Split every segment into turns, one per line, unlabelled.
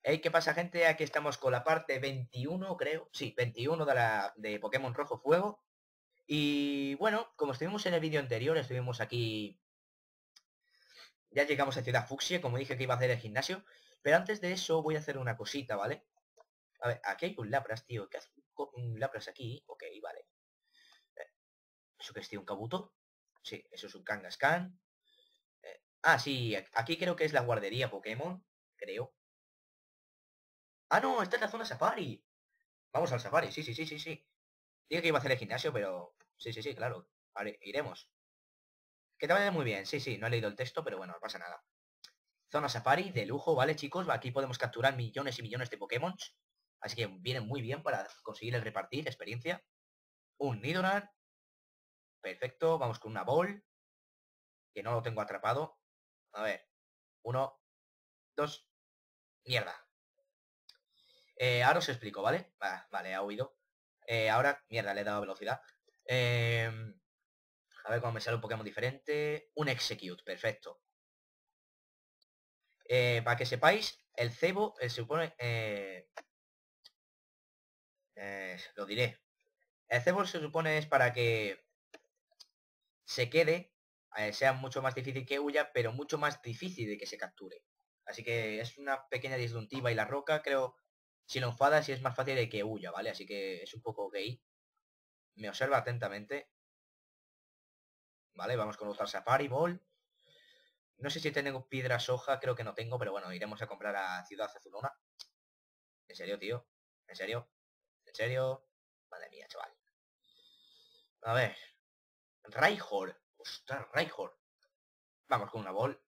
Hey, ¿qué pasa, gente? Aquí estamos con la parte 21, creo. Sí, 21 de Pokémon Rojo Fuego. Y bueno, como estuvimos en el vídeo anterior, estuvimos aquí. Ya llegamos a Ciudad Fucsia, como dije que iba a hacer el gimnasio. Pero antes de eso voy a hacer una cosita, ¿vale? A ver, aquí hay un Lapras, tío. ¿Qué hace un Lapras aquí? Ok, vale. ¿Eso qué es, tío? ¿Un Kabuto? Sí, eso es un Kangaskhan. Sí, aquí creo que es la guardería Pokémon. Creo. Ah, no, esta es la zona Safari. Vamos al Safari, sí, sí, sí, sí, sí. Dije que iba a hacer el gimnasio, pero... Sí, sí, sí, claro. Vale, iremos. Que te vaya muy bien. Sí, sí, no he leído el texto, pero bueno, no pasa nada. Zona Safari, de lujo, ¿vale, chicos? Aquí podemos capturar millones y millones de Pokémon. Así que viene muy bien para conseguir el repartir experiencia. Un Nidoran. Perfecto. Vamos con una Ball. Que no lo tengo atrapado. A ver. Uno, dos. Mierda. Ahora os explico, ¿vale? Vale, ha huido. Ahora, mierda, le he dado velocidad. A ver cómo me sale un Pokémon diferente. Un Execute, perfecto. Para que sepáis, el cebo se supone... lo diré. El cebo se supone es para que se quede, sea mucho más difícil que huya, pero mucho más difícil de que se capture. Así que es una pequeña disyuntiva y la roca, creo, si lo enfadas, sí es más fácil de que huya, ¿vale? Así que es un poco gay. Me observa atentamente. Vale, vamos con otra Safari Ball. No sé si tengo piedra soja, creo que no tengo, pero bueno, iremos a comprar a Ciudad Azulona. ¿En serio, tío? ¿En serio? ¿En serio? Madre mía, chaval. A ver. Raihor. Ostras, Raihor. Vamos con una bol.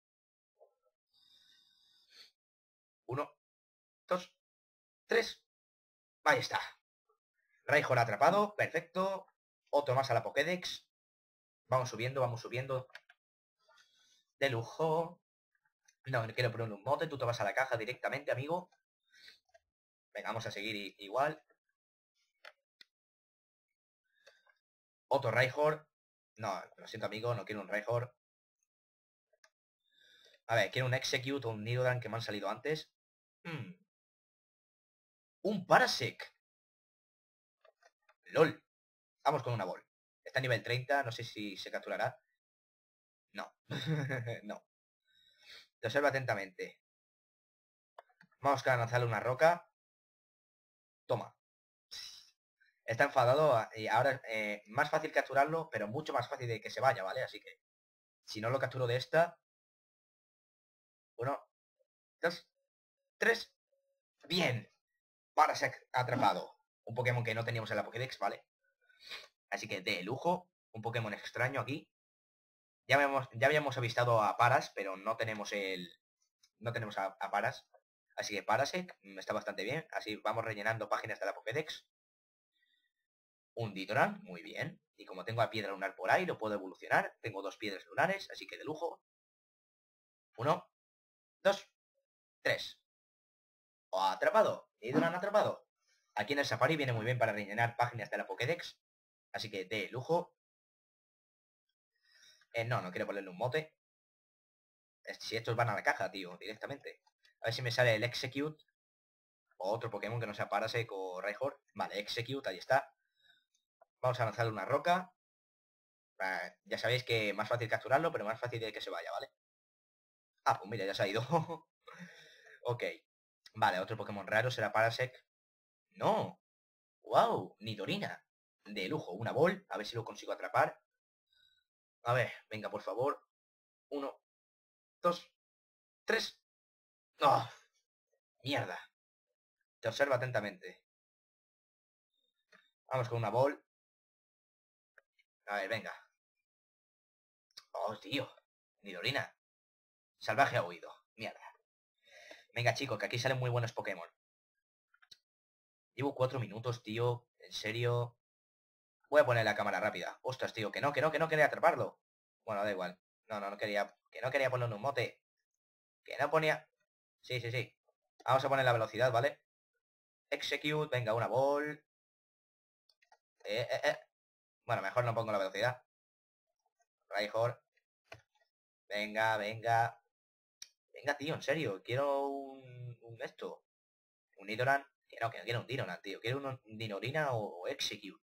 Uno, dos, tres. Ahí está. Raihor atrapado. Perfecto. Otro más a la Pokédex. Vamos subiendo, vamos subiendo. De lujo. No quiero poner un mote. Tú te vas a la caja directamente, amigo. Venga, vamos a seguir igual. Otro Raihor. No, lo siento, amigo. No quiero un Raihor. A ver, quiero un Execute o un Nidoran que me han salido antes. Un Parasect. LOL. Vamos con una bol. Está a nivel 30. No sé si se capturará. No. No. Te observa atentamente. Vamos a lanzarle una roca. Toma. Está enfadado y ahora más fácil capturarlo, pero mucho más fácil de que se vaya, ¿vale? Así que si no lo capturo de esta... Uno, dos, tres. Bien. Para ser atrapado. Un Pokémon que no teníamos en la Pokédex, ¿vale? Así que de lujo. Un Pokémon extraño aquí. Ya habíamos avistado a Paras, pero no tenemos el... No tenemos a Paras. Así que Parasect está bastante bien. Así vamos rellenando páginas de la Pokédex. Un Nidoran, muy bien. Y como tengo a piedra lunar por ahí, lo puedo evolucionar. Tengo dos piedras lunares, así que de lujo. Uno, dos, tres. ¡Oh, atrapado! Nidoran atrapado. Aquí en el Safari viene muy bien para rellenar páginas de la Pokédex. Así que de lujo. No quiero ponerle un mote. Si estos van a la caja, tío, directamente. A ver si me sale el Execute. O otro Pokémon que no sea Parasect o Raihor. Vale, Execute, ahí está. Vamos a lanzarle una roca. Ya sabéis que más fácil capturarlo, pero más fácil de que se vaya, ¿vale? Ah, pues mira, ya se ha ido. Ok. Vale, otro Pokémon raro será Parasect. No. Wow, Nidorina. De lujo, una bol. A ver si lo consigo atrapar. A ver, venga, por favor. Uno, dos, tres. ¡Oh! Mierda. Te observa atentamente. Vamos con una bol. A ver, venga. Oh, tío. Nidorina. Salvaje ha huido. Mierda. Venga, chicos, que aquí salen muy buenos Pokémon. Llevo 4 minutos, tío. En serio. Voy a poner la cámara rápida. Ostras, tío, que no quería atraparlo. Bueno, da igual. No quería. Que no quería ponerle un mote. Que no ponía... Sí, sí, sí. Vamos a poner la velocidad, ¿vale? Execute, venga, una ball. Eh, eh, eh. Bueno, mejor no pongo la velocidad. Raihor. Venga, venga. Venga, tío, en serio. Quiero esto. Un Nidoran. Que no quiero un Nidoran, tío. Quiero un Nidorina o Execute.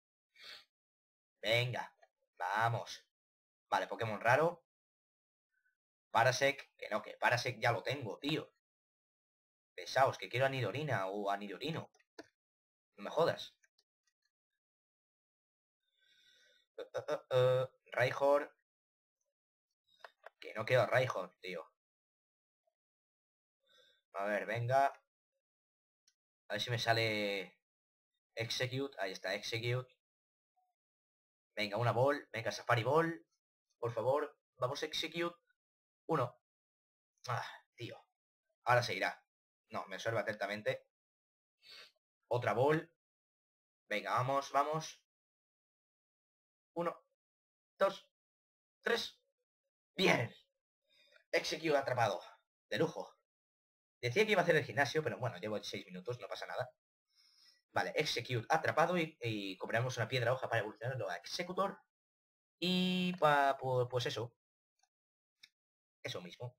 Venga. Vamos. Vale, Pokémon raro. Parasect. Que no, que Parasect ya lo tengo, tío. Pesaos, que quiero a Nidorina o a Nidorino. No me jodas. Rhyhorn. Que no quiero a Rhyhorn, tío. A ver, venga. A ver si me sale Execute. Ahí está, Execute. Venga, una Ball. Venga, Safari Ball. Por favor, vamos Execute. Uno. Ah, tío. Ahora se irá. No, me observa atentamente. Otra Ball. Venga, vamos, vamos. Uno. Dos. Tres. Bien. Execute atrapado. De lujo. Decía que iba a hacer el gimnasio, pero bueno, llevo 6 minutos, no pasa nada. Vale, Execute atrapado y compramos una piedra hoja para evolucionarlo a Executor. Y pues eso. Eso mismo.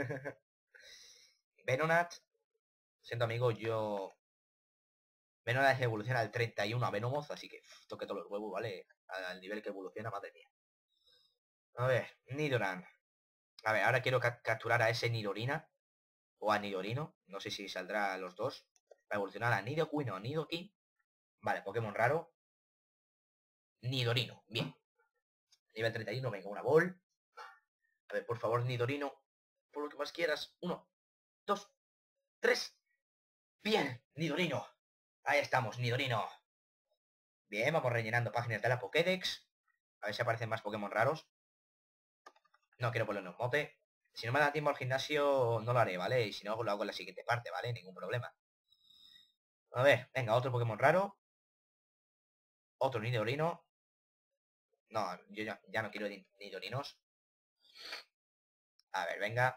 Venonat. Siento amigo, yo... Venonat evoluciona al 31 a Venomoth, así que toque todos los huevos, ¿vale? Al nivel que evoluciona, madre mía. A ver, Nidoran. A ver, ahora quiero capturar a ese Nidorina. O a Nidorino. No sé si saldrá a los dos. Para evolucionar a Nidoqueen o Nidoking. Vale, Pokémon raro. Nidorino. Bien. Nivel 31, venga, una Ball. A ver, por favor, Nidorino. Por lo que más quieras. 1, 2, 3. Bien, Nidorino. Ahí estamos, Nidorino. Bien, vamos rellenando páginas de la Pokédex. A ver si aparecen más Pokémon raros. No quiero ponernos mote. Si no me da tiempo al gimnasio, no lo haré, ¿vale? Y si no, lo hago en la siguiente parte, ¿vale? Ningún problema. A ver, venga, otro Pokémon raro. Otro Nidorino. No, yo ya no quiero Nidorinos. A ver, venga.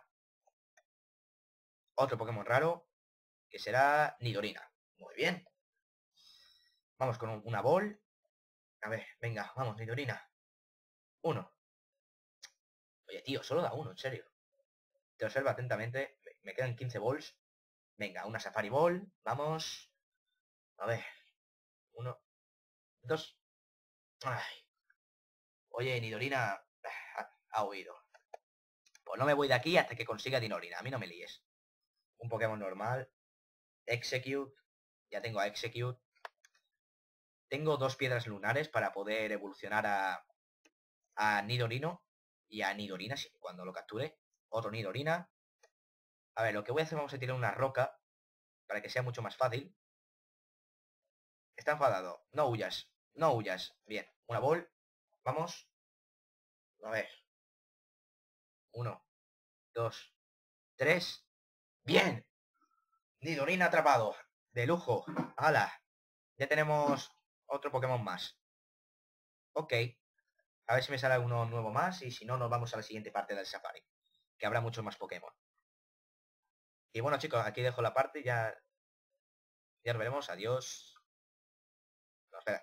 Otro Pokémon raro. Que será Nidorina. Muy bien. Vamos con una Ball. A ver, venga, vamos, Nidorina. Uno. Oye, tío, solo da uno, en serio. Te observa atentamente. Me quedan 15 balls. Venga, una Safari Ball. Vamos. A ver. 1, 2. Ay. Oye, Nidorina ha huido. Pues no me voy de aquí hasta que consiga Nidorina. A mí no me líes. Un Pokémon normal. Execute. Ya tengo a Execute. Tengo 2 piedras lunares para poder evolucionar a Nidorino y a Nidorina cuando lo capture. Otro Nidorina. A ver, lo que voy a hacer, vamos a tirar una roca para que sea mucho más fácil. Está enfadado. No huyas. No huyas. Bien. Una Ball. Vamos. A ver. 1, 2, 3. Bien. Nidorina atrapado. De lujo. ¡Hala! Ya tenemos otro Pokémon más. Ok. A ver si me sale alguno nuevo más. Y si no, nos vamos a la siguiente parte del safari. Que habrá muchos más Pokémon. Y bueno, chicos, aquí dejo la parte. Ya nos veremos. Adiós. No, espera.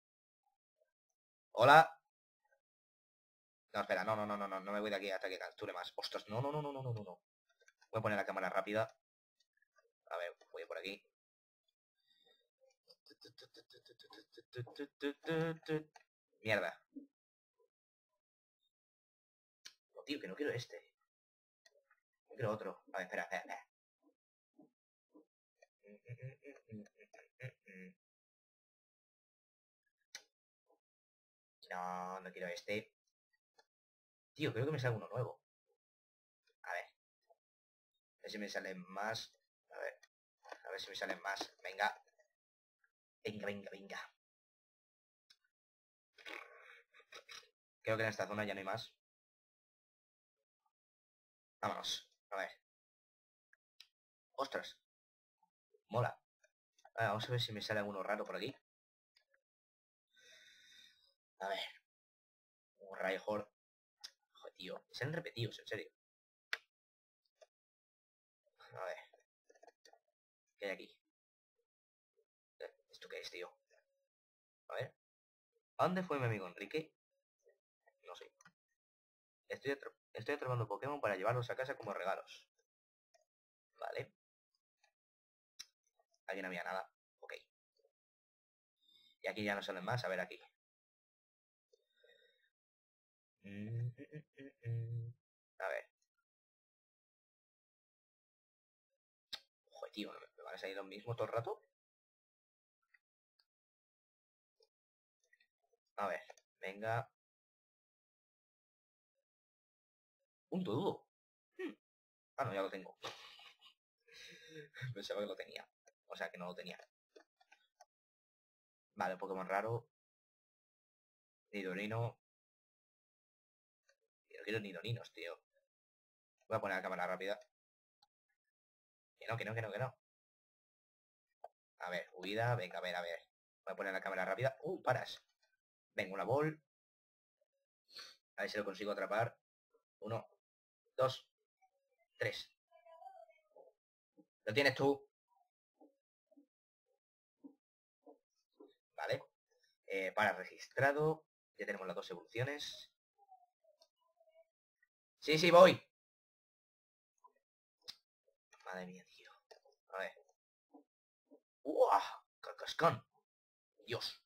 Hola. No, espera. No, no, no, no, no. No me voy de aquí hasta que capture más. Ostras, no, no, no, no, no, no, no. Voy a poner la cámara rápida. A ver, voy por aquí. Mierda. No, tío, que no quiero este. No quiero otro. A ver, espera, espera, espera. No, no quiero este. Tío, creo que me sale uno nuevo. A ver si me salen más. A ver si me salen más. Venga. Venga, venga, venga. Creo que en esta zona ya no hay más. Vámonos. A ver. Ostras. Mola. Vamos a ver si me sale alguno raro por aquí. A ver. Un Rhyhorn. Joder, tío. Se han repetidos, en serio. A ver. ¿Qué hay aquí? ¿Esto qué es, tío? A ver. ¿A dónde fue mi amigo Enrique? No sé. Estoy atrapando Pokémon para llevarlos a casa como regalos. Vale. Aquí no había nada. Ok. Y aquí ya no salen más. A ver aquí. A ver. Joder, tío, ¿me van a salir los mismos todo el rato? A ver, venga. Un todo. Ah, no, ya lo tengo. Pensaba que lo tenía. O sea, que no lo tenía. Vale, Pokémon raro. Nidorino. Yo no quiero Nidorinos, tío. Voy a poner la cámara rápida. Que no, que no, que no, que no. A ver, huida. Venga, a ver, a ver. Voy a poner la cámara rápida. Paras. Venga, una ball. A ver si lo consigo atrapar. 1, 2, 3. Lo tienes tú. Vale. Para registrado. Ya tenemos las 2 evoluciones. Sí, sí, voy. Madre mía, tío. A ver. ¡Uah! Carcascán. Dios.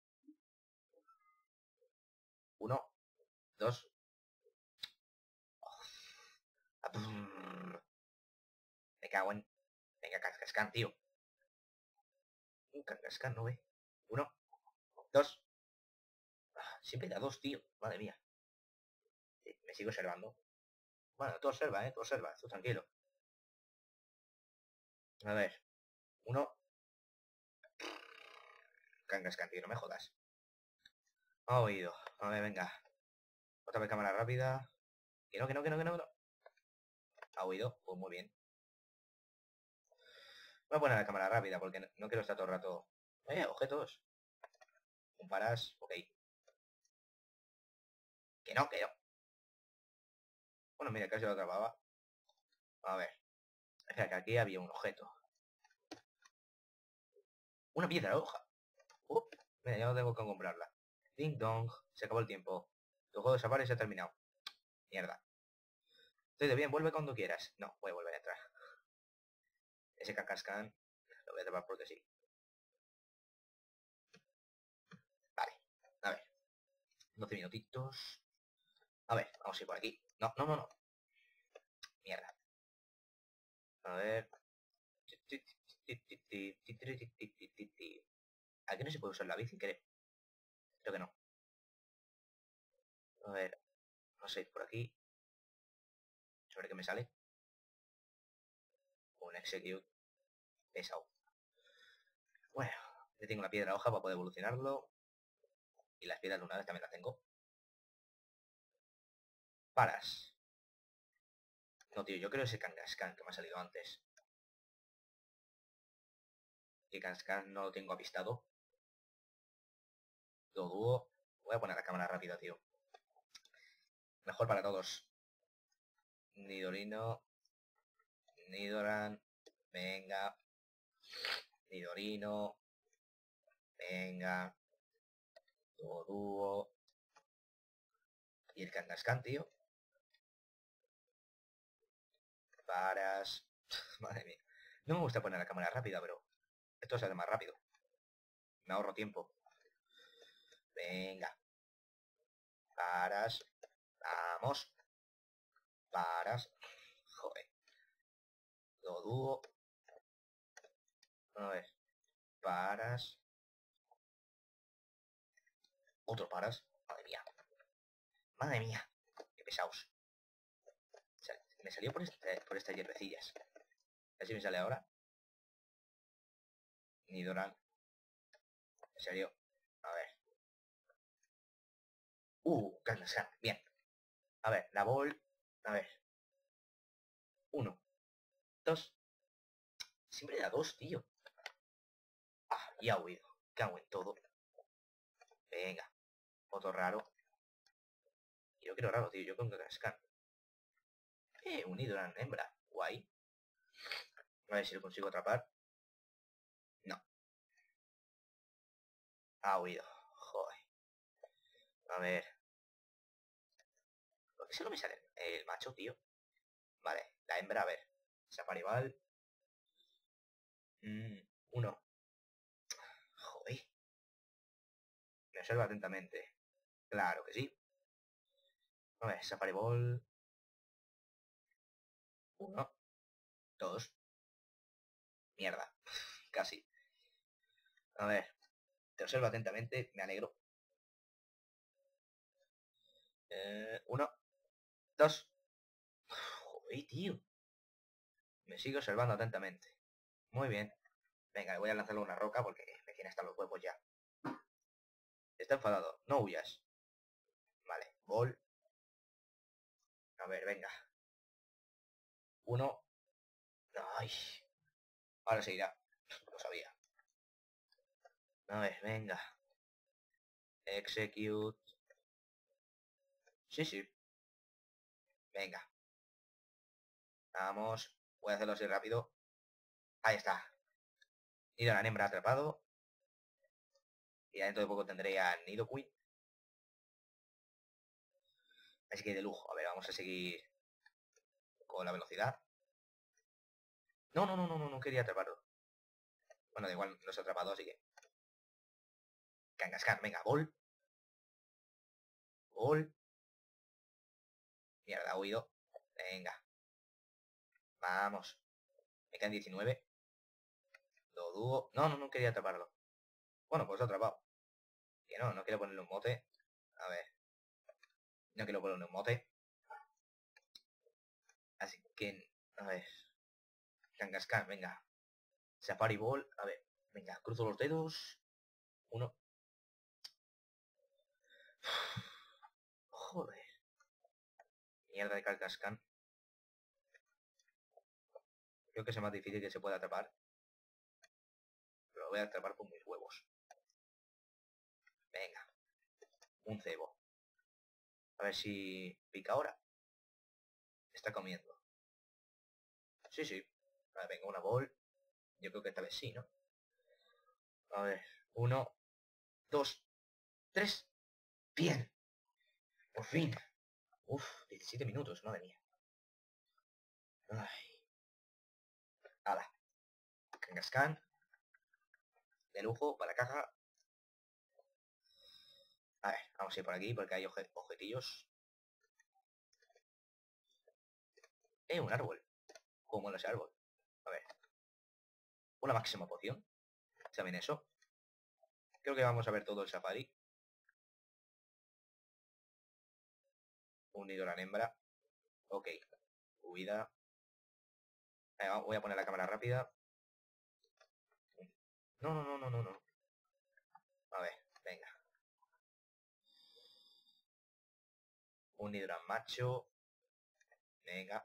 1, 2. Me cago en... Venga, Carcascán, tío. Un Carcascán, ¿no ve? 1, 2. Siempre da 2, tío. Madre mía. Sí, me sigo observando. Bueno, tú observa, tú observa. Tú tranquilo. A ver. 1. Carcascán, tío, no me jodas. Ha oído. A ver, venga. Otra vez cámara rápida. Que no, que no, que no, que no, que no. Ha oído. Pues muy bien. Voy a poner la cámara rápida porque no quiero estar todo el rato... objetos. Comparas. Ok. Que no, que no. Bueno, mira, casi lo atrapaba. A ver. Espera, que aquí había un objeto. Una piedra hoja. Mira, ya no tengo que comprarla. Ding dong. Se acabó el tiempo. Tu juego de safari se ha terminado. Mierda. Estoy de bien, vuelve cuando quieras. No, voy a volver a entrar. Ese Cacascan lo voy a tapar porque sí. Vale. A ver. 12 minutitos. A ver, vamos a ir por aquí. No, no, no, no. Mierda. A ver. Aquí no se puede usar la bici, creo. Creo que no. A ver. Vamos a ir por aquí. ¿Sobre qué me sale? Un execute. Pesado. Bueno. Ya tengo la piedra hoja para poder evolucionarlo. Y las piedras lunares también las tengo. Paras. No, tío, yo creo ese Kangaskhan que me ha salido antes. Que Kangaskhan no lo tengo avistado. Lo dudo. Voy a poner la cámara rápida, tío. Mejor para todos. Nidorino. Nidoran. Venga. Nidorino. Venga. Doduo. Y el Kangaskhan, tío. Paras. Madre mía. No me gusta poner la cámara rápida, pero esto se hace más rápido. Me ahorro tiempo. Venga. Paras. Vamos. Paras. Joder. Doduo. A ver. Paras. Otro paras. Madre mía. Madre mía. Qué pesados. O sea, me salió por estas hierbecillas. A ver si me sale ahora. Nidoran. En serio. A ver. Kangaskhan. Bien. A ver, la ball. A ver. 1, 2. Siempre da 2, tío. Ah, ya ha huido. Cago en todo. Venga. Otro raro. Yo quiero raro, tío. Yo con Kangaskhan. Un Nidoran hembra. Guay. A ver si lo consigo atrapar. No. Ha huido. Joder. A ver. ¿Por qué solo me sale el macho, tío? Vale. La hembra, a ver. Saparival. Uno. Joder. Me observa atentamente. Claro que sí. A ver, Safari Ball. Uno. Dos. Mierda. Casi. A ver. Te observo atentamente. Me alegro. Uno. Dos. Joder, tío. Me sigue observando atentamente. Muy bien. Venga, voy a lanzarle una roca porque me tiene hasta los huevos ya. Está enfadado. No huyas. Vale. Ball. A ver, venga. Uno. Ay. Ahora se irá. Lo sabía. A ver, venga. Execute. Sí, sí. Venga. Vamos. Voy a hacerlo así rápido. Ahí está. Nidoran hembra atrapado. Y dentro de poco tendré a Nidoqueen. Así que de lujo. A ver, vamos a seguir con la velocidad. No, no, no, no, no, no quería atraparlo. Bueno, da igual, los he atrapado, así que... Kangaskhan, venga, Ball. Ball. Mierda, ha huido. Venga. Vamos. Me quedan 19. Lo dudo. No, no, no quería atraparlo. Bueno, pues lo he atrapado. Que no, no quiero ponerle un mote. A ver. No quiero ponerle un mote. Así que... A ver. Kangaskhan, venga. Safari Ball. A ver. Venga, cruzo los dedos. Uno. Joder. Mierda de Kangaskhan. Creo que es más difícil que se pueda atrapar. Pero lo voy a atrapar con mis huevos. Venga. Un cebo. A ver si pica ahora. Está comiendo. Sí, sí. A ver, venga, una ball. Yo creo que esta vez sí, ¿no? A ver. Uno. Dos. Tres. Bien. Por fin. Uf, 17 minutos, madre mía. Ay. Ala. Kangaskhan. De lujo, para la caja. A ver, vamos a ir por aquí porque hay objetillos. Un árbol. ¿Cómo es ese árbol? A ver. Una máxima poción. ¿Saben eso? Creo que vamos a ver todo el safari. Un Nidoran hembra. Ok. Huida. Voy a poner la cámara rápida. No, no, no, no, no, no. A ver, venga. Un Nidoran macho. Venga.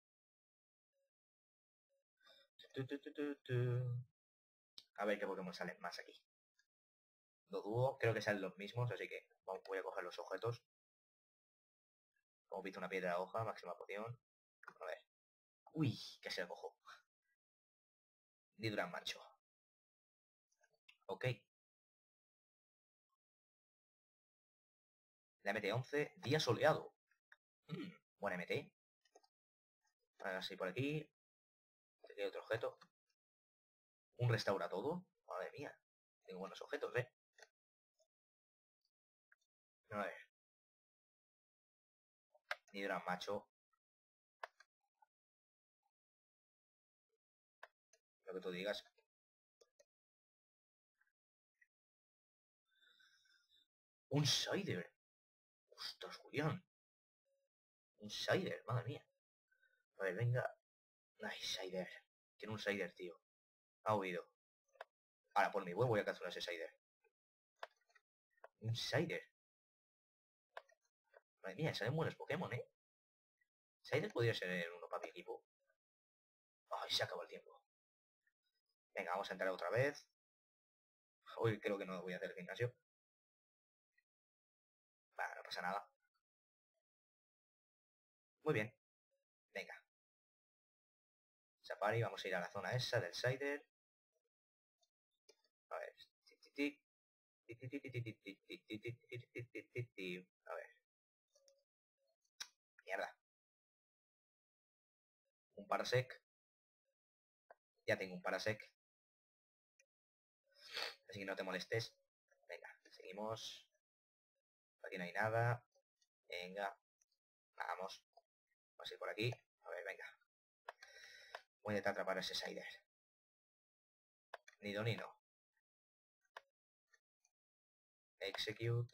A ver qué Pokémon salen más aquí. Lo dudo, creo que salen los mismos, así que voy a coger los objetos. Hemos visto una piedra hoja, máxima poción. A ver. Uy, que se la cojo. Nidoran macho. Ok. La MT-11, día soleado. Buena MT. Ahora sí, por aquí. Aquí hay otro objeto. Un restaura todo. Madre mía. Tengo buenos objetos, ¿eh? A ver. Nidoran macho. Lo que tú digas. Un Sider. Ostras, Julián. Un Sider, madre mía. A ver, venga. Ay, Sider. Tiene un Sider, tío. Ha huido. Ahora, por mi web voy a capturar ese Sider. Un Sider. Madre mía, salen buenos Pokémon, ¿eh? Sider podría ser uno para mi equipo. Ay, se acabó el tiempo. Venga, vamos a entrar otra vez. Hoy creo que no voy a hacer el gimnasio. Va, no pasa nada. Muy bien. Venga. Safari, vamos a ir a la zona esa del Sider. A ver. A ver. Mierda. Un Parasect. Ya tengo un Parasect. Así que no te molestes. Venga, seguimos. Aquí no hay nada. Venga. Vamos. Vamos a ir por aquí. A ver, venga. Voy a intentar atrapar a ese Sider. Nido ni no. Execute.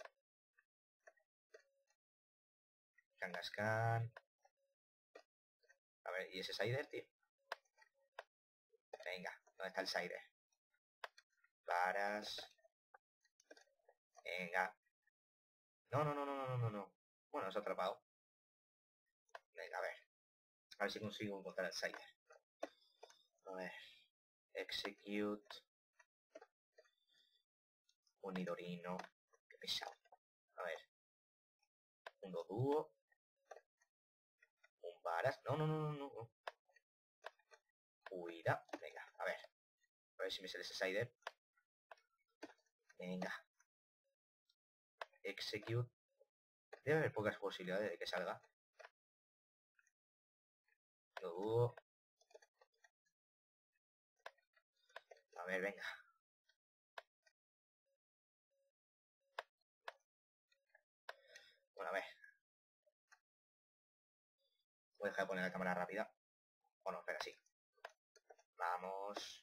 Kangaskhan. A ver, ¿y ese Sider, tío? Venga, ¿dónde está el Sider? Paras. Venga. No, no, no, no, no, no, no. Bueno, se ha atrapado. Venga, a ver. A ver si consigo encontrar el Sider. A ver. Execute. Un Nidorino. Qué pesado. A ver. Un Doduo. Un Paras. No, no, no, no, no. Huida. Venga, a ver. A ver si me sale ese Sider. Venga. Execute. Debe haber pocas posibilidades de que salga. Lo dudo. A ver, venga. Bueno, a ver. Voy a dejar de poner la cámara rápida. Bueno, espera, sí. Vamos.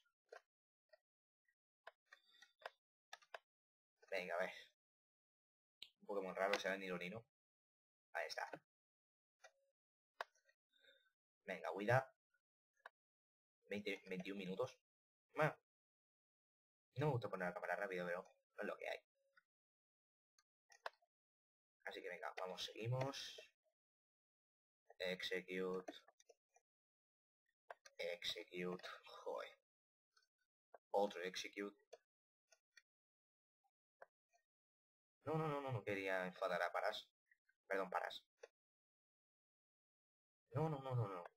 Venga, a ver. Un Pokémon raro, será el Nidorino. Ahí está. Venga, huida. 21 minutos. Bueno. No me gusta poner la cámara rápida, pero no es lo que hay. Así que venga, vamos, seguimos. Execute. Execute. Joder. Otro execute. No, no, no, no, no quería enfadar a Paras. Perdón, Paras. No, no, no, no, no.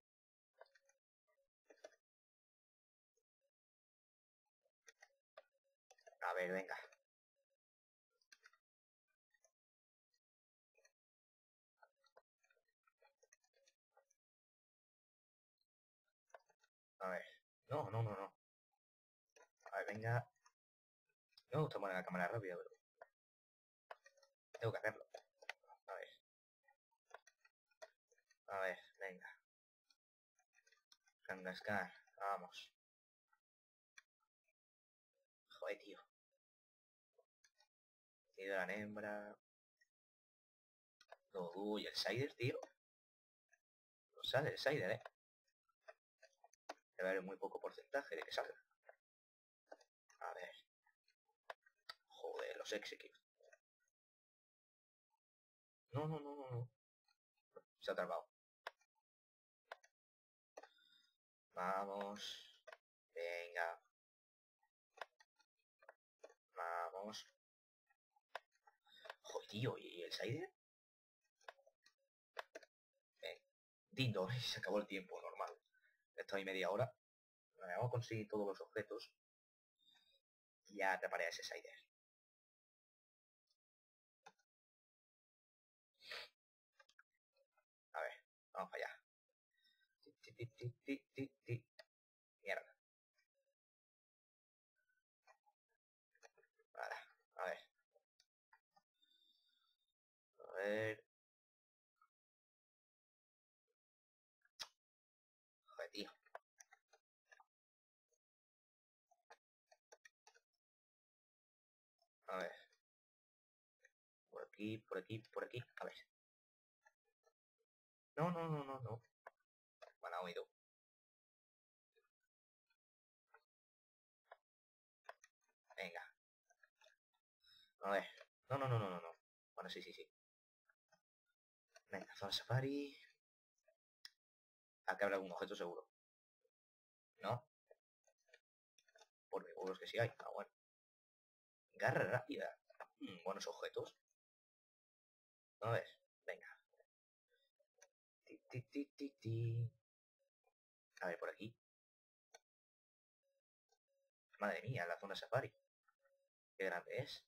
A ver, venga. A ver. No, no, no, no. A ver, venga. No me gusta poner la cámara rápida, pero tengo que hacerlo. A ver. A ver, venga. Kangaskhan. Vamos. Joder, tío. Tío de la hembra. Uy, el Sider, tío. No sale el Sider, Debe haber muy poco porcentaje de que salga. A ver. Joder, los execute. No, no, no, no, no. Se ha atrapado. Vamos. Venga. Vamos. Joder, tío, ¿y el Sider? Dindo, se acabó el tiempo normal. Estoy media hora. Vamos a conseguir todos los objetos. Y ya atraparé a ese Sider. A ver, vamos para allá. Mierda. Vale, a ver. A ver. Joder, tío. A ver. Por aquí, por aquí, por aquí. A ver. No, no, no, no, no. Bueno, ha oído. Venga. A ver. No, no, no, no, no, no. Bueno, sí, sí, sí. Venga, zona safari. Acá habrá algún objeto seguro. ¿No? Por mi huevos que sí hay. Ah, bueno. Garra rápida. Buenos objetos. A ver. Venga. A ver, por aquí. Madre mía, la zona safari. Qué grande es.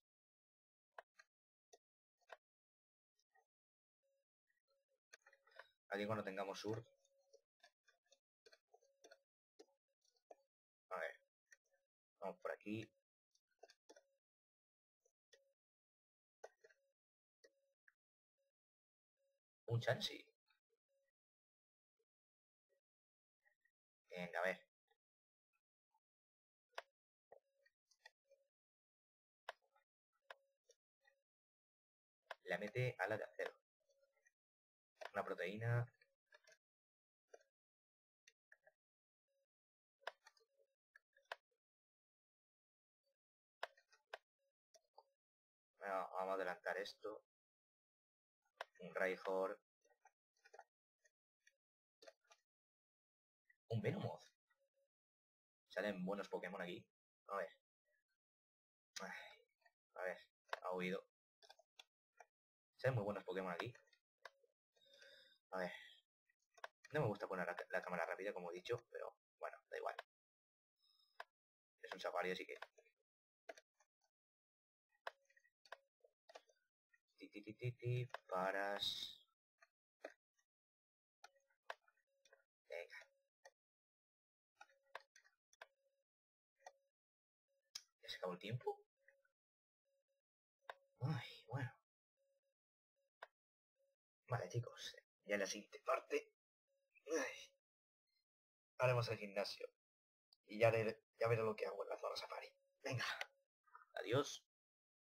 Aquí cuando tengamos sur. A ver. Vamos por aquí. Un Chansey. Venga, a ver. Le mete ala de acero. Una proteína. Vamos a adelantar esto. Un Rhyhorn. Un Venomoth. Salen buenos Pokémon aquí. A ver. A ver. Ha huido. Salen muy buenos Pokémon aquí. A ver. No me gusta poner la cámara rápida, como he dicho, pero bueno, da igual. Es un Safari, así que... Paras... Venga. ¿Ya se acabó el tiempo? Ay, bueno. Vale, chicos. Ya en la siguiente parte... Ay, haremos el gimnasio. Y ya veré lo que hago en la zona Safari. Venga. Adiós.